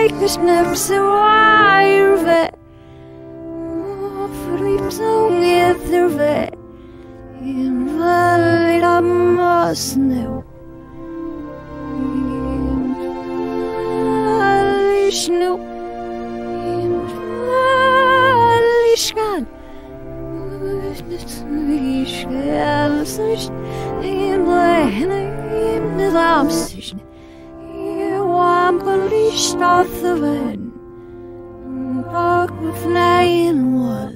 like the snaps of wire. Som heter vi invalid om oss nu. Invalid nu. Invalid skal. Vi skal sørst. Invalid amsist. Jeg på lyst av den. Bak på fleien wall.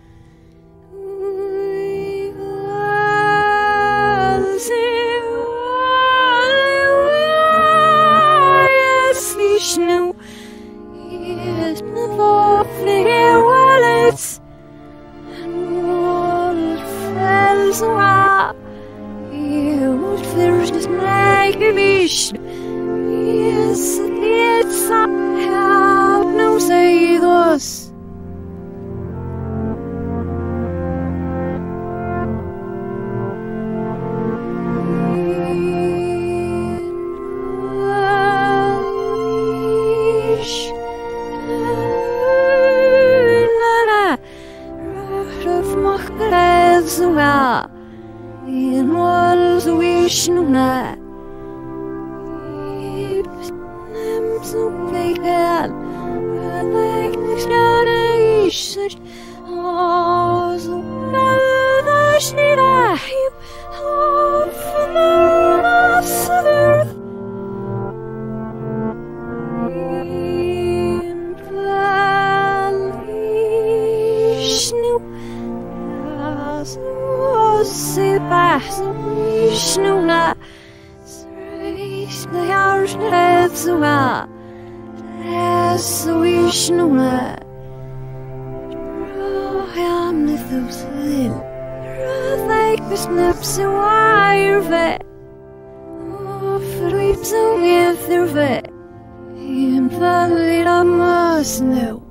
Nu is my lovely wallets and what fell so up. You first make a wish. Yes, it's somehow no say this. In walls wish no na. I'm so big that I like this guy. Such oh, so bad. Should I heap off the mass of earth? In valley snow. Se passo no na Sreis na jars na etsuga Essa wish no na Droham na thusil Like the snaps of wire ve Offer weeps on ether ve Invalid on us now